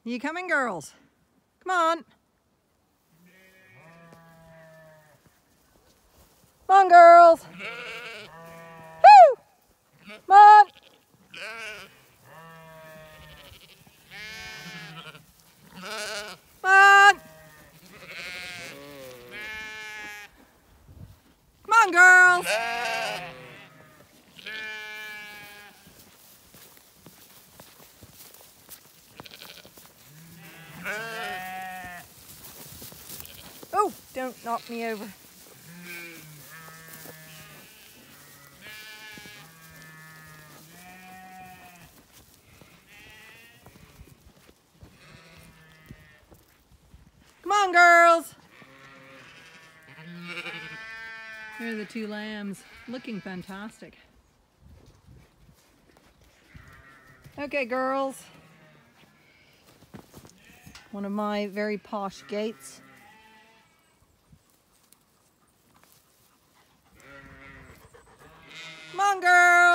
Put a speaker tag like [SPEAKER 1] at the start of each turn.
[SPEAKER 1] You coming, girls? Come on. Come on, girls. Woo! Come on. Come on. Come on, girls. Oh, don't knock me over. Come on, girls. Here are the two lambs, looking fantastic. Okay, girls. One of my very posh gates. Come on, girls.